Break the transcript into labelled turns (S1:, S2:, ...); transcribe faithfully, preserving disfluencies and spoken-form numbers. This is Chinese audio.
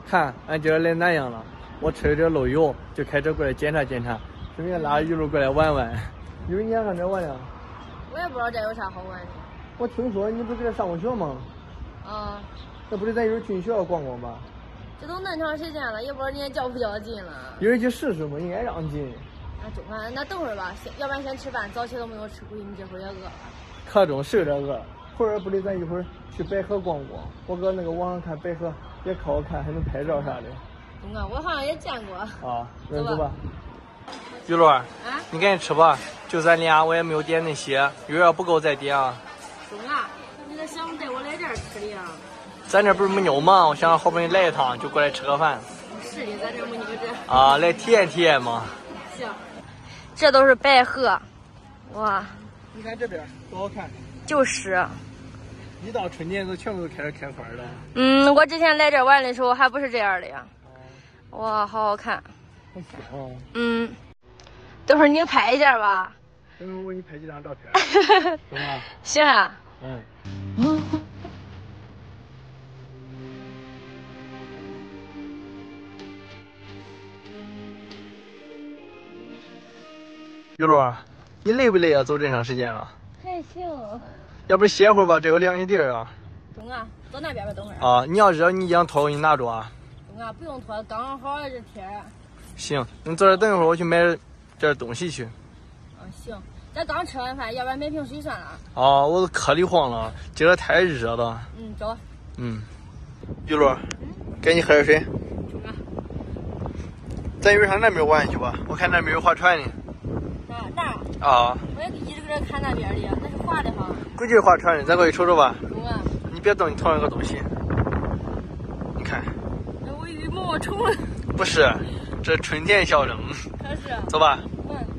S1: 看，俺今儿来南阳了，我吃了点漏油，就开车过来检查检查，顺便拉雨露过来玩玩。雨露，你想上这玩呀？
S2: 我也不知道这有啥好玩的。
S1: 我听说你不是在这上过学吗？
S2: 啊。
S1: 那不是咱一会儿去学校逛逛吧？
S2: 这都那么长时间了，也不知道人家叫不叫进了。
S1: 一会儿去试试嘛，应该让进。
S2: 那中饭，那等会儿吧，要不然先吃饭，早起都没有吃，估计你这会儿也饿了。
S1: 可中是有点饿，或者不得咱一会儿去白河逛逛？我搁那个网上看白河也可好看，还能拍照啥的。
S2: 中啊，我好像也见过。
S1: 啊，那走吧。雨露，
S2: 啊，
S1: 你赶紧吃吧，就咱俩，我也没有点那些，有点不够再点啊。
S2: 中啊，你这想带我来这儿吃的呀？
S1: 咱这不是没妞吗？我想好不容易来一趟，就过来吃个饭。
S2: 是的，咱这没妞这。
S1: 啊，来体验体验嘛。
S2: 行，这都是白河，哇！
S1: 你看这边多好看。就是。一到春天都全部都开始开花了。
S2: 嗯，我之前来这玩的时候还不是这样的呀。哇，好好看。
S1: 好香啊。
S2: 嗯，等会儿你拍一下吧。
S1: 等会儿我给你拍几张照片。行吗？
S2: 行啊。
S1: 嗯。雨露，你累不累啊？走这长时间了？
S2: 还行。
S1: 要不歇会儿吧，这有凉席地儿啊。
S2: 中啊，走那边吧，等会儿。
S1: 啊，你要热，你衣裳脱，我给你拿着啊。
S2: 中啊，不用脱，刚好这天。
S1: 行，你坐这等一会儿，我去买点东西去。
S2: 嗯，行，咱刚吃完饭，要不然买瓶水算了。
S1: 啊，我都渴得慌了，今儿太热了。
S2: 嗯，走。
S1: 嗯，雨露，嗯，给你喝点水。
S2: 中啊。
S1: 咱一会儿上那边玩去吧，我看那边有划船的。
S2: 哪哪？
S1: 啊。
S2: 我也一直搁这看那边的，那是划的哈。
S1: 估计是划船的，咱过去瞅瞅吧。
S2: 中啊。
S1: 你别动你头上个东西。你看。
S2: 我以为毛毛虫。
S1: 不是，这春天小生。
S2: 可是。
S1: 走吧。
S2: 嗯。